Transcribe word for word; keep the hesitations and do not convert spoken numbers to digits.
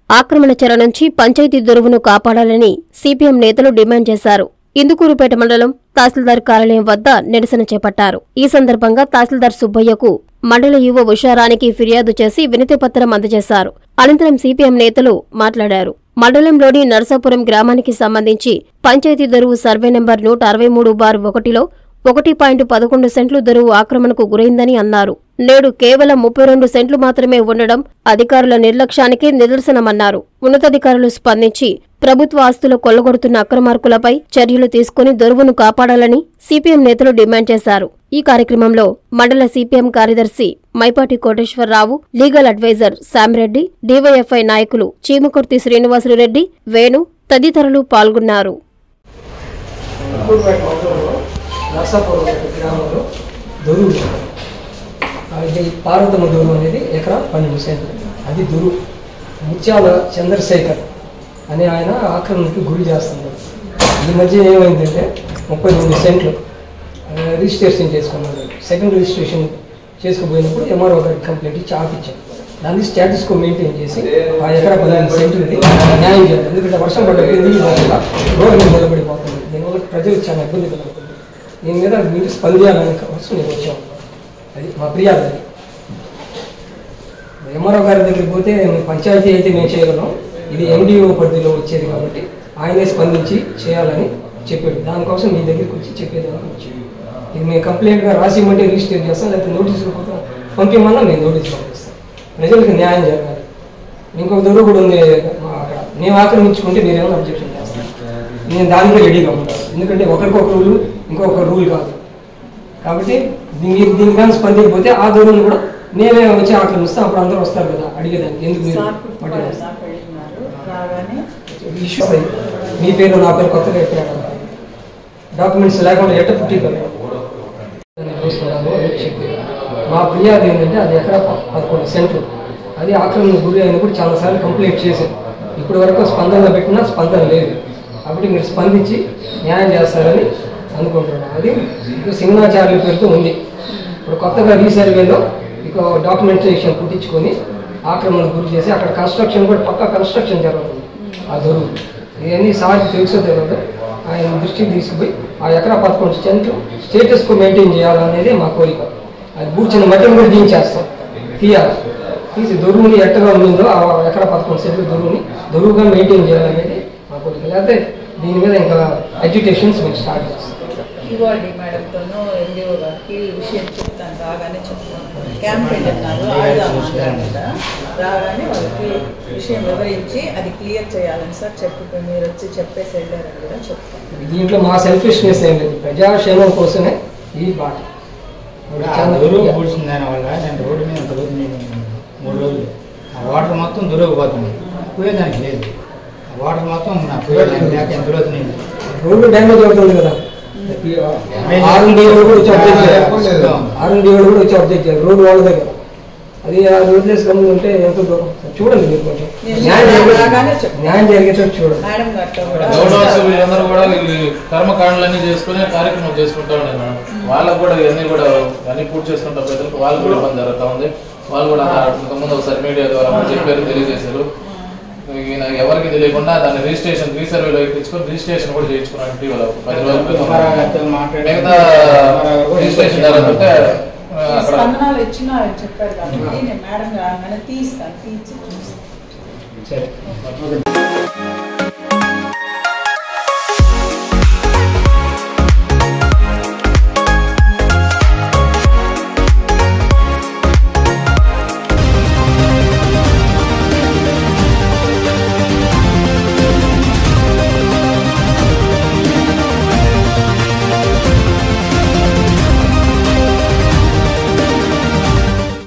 ఆక్రమణ చెర నుంచి పంచాయతీ దొరువును కాపాడాలని సిపిఎం నేతలు డిమాండ్ చేశారు. ఇందుకూరుపేట మండలం తహసీల్దార్ కార్యాలయం వద్ద నిరసన చేపట్టారు. ఈ సందర్భంగా తహసీల్దార్ సుబ్బయ్యకు మండల యువ ఉషారానికి ఫిర్యాదు చేసి వినతిపత్రం అందజేశారు. అనంతరం సిపిఎం నేతలు మాట్లాడారు. మండలంలోని నరసాపురం గ్రామానికి సంబంధించి పంచాయతీ దొరువు సర్వే నెంబర్ నూట అరవై మూడు బార్ ఒకటిలో ఒకటి పాయింట్ పదకొండు సెంట్లు దొరువు ఆక్రమణకు గురైందని అన్నారు. నేడు కేవలం ముప్పై రెండు సెంట్లు మాత్రమే ఉండడం అధికారుల నిర్లక్ష్యానికి నిదర్శనమన్నారు. ఉన్నతాధికారులు స్పందించి ప్రభుత్వ ఆస్తులు కొల్లగొడుతున్న అక్రమార్కులపై చర్యలు తీసుకుని దొరువును కాపాడాలని సిపిఎం నేతలు డిమాండ్ చేశారు. ఈ కార్యక్రమంలో మండల సిపిఎం కార్యదర్శి Maipati Koteswararao, legal adviser Samireddy, DYFI నాయకులు చీమకుర్తి శ్రీనివాసులురెడ్డి, వేణు తదితరులు పాల్గొన్నారు. పార్వతమ్మ దొరువు అనేది ఎకరా పన్నెండు సెంట్లు. అది దొరువు ముత్యాల చంద్రశేఖర్ అనే ఆయన ఆక్రమణకి గురి చేస్తున్నారు. ఈ మధ్య ఏమైందంటే ముప్పై రెండు సెంట్లు రిజిస్ట్రేషన్ చేసుకున్నారు. సెకండ్ రిజిస్ట్రేషన్ చేసుకుపోయినప్పుడు ఎంఆర్ఓ గారికి కంప్లైంట్ ఇచ్చి ఆపిచ్చారు. దాన్ని స్టేటస్ కో మెయింటైన్ చేసి ఆ ఎకరా పదిహేను సెంట్లది న్యాయం చేయాలి. ఎందుకంటే వర్షం పడ్డప్పుడు నీళ్ళు పోకుండా రోడ్డు మీద నిలబడిపోతుంది. దీనివల్ల ప్రజలకు చాలా ఇబ్బంది కలుగుతుంది. దీని మీద మీరు స్పందించాలని కోసం నేను వచ్చాను. అది మా ఫిర్యాదు. అది ఎంఆర్ఓ గారి దగ్గరికి పోతే పంచాయతీ అయితే మేము చేయగలం, ఇది ఎండిఓ పరిధిలో వచ్చేది కాబట్టి ఆయనే స్పందించి చేయాలని చెప్పాడు. దానికోసం మీ దగ్గరికి వచ్చి చెప్పేదానికి వచ్చాడు. ఇది మేము కంప్లైంట్గా రాసి ఇవ్వమంటే రిజిస్టర్ చేస్తాం, లేకపోతే నోటీసులు పంపించమన్నా మేము నోటీసు పంపిస్తాం. ప్రజలకు న్యాయం జరగాలి. ఇంకొక దొరువు కూడా ఉంది అక్కడ, మేము ఆక్రమించుకుంటే మీరేమైనా అబ్జెక్షన్ చేస్తాం. నేను దానికి రెడీగా ఉంటాను. ఎందుకంటే ఒకరికొక రూలు ఇంకొక రూల్ కాదు. కాబట్టి మీరు దీని కానీ స్పందించకపోతే ఆ దొరువును కూడా మేమే వచ్చి ఆక్రమిస్తాం. అప్పుడు అందరూ వస్తారు కదా అడిగేదానికి. ఎందుకు మీరు ఇష్యూ మీ పేరు నా పేరు కొత్తగా ఎట్టాడు డాక్యుమెంట్స్ లేకుండా ఎట్ట పుట్టి చూస్తున్నాము అని చెప్పి మా ఫిర్యాదు ఏంటంటే అది ఎకరా పదకొండు సెంట్లు అది ఆక్రమణ గురి అయినప్పుడు చాలాసార్లు కంప్లైంట్ చేశారు. ఇప్పటి వరకు స్పందన పెట్టినా స్పందన లేదు. కాబట్టి మీరు స్పందించి న్యాయం చేస్తారని అనుకుంటున్నాను. అది ఇప్పుడు సింగనాచార్యుల పేరుతో ఉంది. ఇప్పుడు కొత్తగా రీసర్వేలో ఇక డాక్యుమెంటేషన్ పుట్టించుకొని ఆక్రమణ గురి చేసి అక్కడ కన్స్ట్రక్షన్ కూడా పక్కా కన్స్ట్రక్షన్ జరుగుతుంది. ఆ దొరువు ఇవన్నీ సార్కి తెలుసో తెలియదు ఆయన దృష్టికి తీసుకుపోయి ఆ ఎకరా పదకొండు సెంట్లు స్టేటస్కు మెయింటైన్ చేయాలనేది మా కోరిక. అది బూడ్చిన మట్టిని కూడా దించేస్తాం, తీయాలి. తీసి దొరువుని ఎట్టగా ఉందో ఆ ఎకరా పదకొండు సెంట్లు దొరువుని దొరువుగా మెయింటైన్ చేయాలనేది మా కోరిక. లేకపోతే దీని మీద ఇంకా ఎడ్యుకేషన్స్ మేము స్టార్ట్ చేస్తాం. ఇవ్వండి మేడంతోనూ ఎండిఓ గారికి విషయం చెప్తాను. రాగానే చెప్తాను. క్యాంప్ వెళ్ళినారు ఆడదామంటారు. రాగానే వాళ్ళకి విషయం వివరించి అది క్లియర్ చేయాలని సార్ చెప్పి మీరు వచ్చి చెప్పేసి వెళ్ళారని కూడా చెప్తాను. దీంట్లో మా సెల్ఫిష్నెస్ ఏం లేదు, ప్రజాక్షేమం కోసమే ఈ బాట. కూర్చుంది దాని వల్ల నేను రోడ్డు మీద రోజు నేను మూడు రోజులు ఆ వాటర్ మొత్తం దొరకపోతుంది. పోయేదానికి లేదు. ఆ వాటర్ మొత్తం నా పోయేదానికి లేక ఎంత రోజు నేను రోడ్డు డ్యామేజ్ అవుతుంది కదా. ఆర్ఎండి కూడా వచ్చి అప్డేట్ చేయాలి. ఆర్ఎండి కూడా వచ్చి అప్డేట్ చేయాలి రోడ్డు వాళ్ళ దగ్గర. అది ఆ రోడ్లెస్ గమ్ములు ఉంటే ఎంతో దూరం. చూడండి మీరు కొంచెం న్యాయం జరిగేటట్టు చూడండి. వీళ్ళందరూ కూడా వీళ్ళు కర్మకాండలన్నీ చేసుకుని కార్యక్రమం చేసుకుంటా ఉన్నారు మేడం. వాళ్ళకు కూడా ఇవన్నీ కూడా అన్ని పూర్తి చేసుకుంటా ప్రజలకు వాళ్ళు కూడా ఇబ్బంది జరుగుతూ ఉంది. వాళ్ళు కూడా ముందు ఒకసారి మీడియా ద్వారా చెప్పారు, తెలియజేశారు. ఈయన ఎవరికి తెలియకుండా దాన్ని రిజిస్ట్రేషన్ రీసర్వేలో ఎక్కించుకొని రిజిస్ట్రేషన్ కూడా చేయించుకున్నాడు. ఇటీవల పది రోజుల క్రితం మిగతా రిజిస్ట్రేషన్ జరుగుతుంటే స్పందనాలు ఇచ్చినా చెప్పారు కాబట్టి నేను మేడం రాగానే తీస్తాను, తీసి చూస్తాను.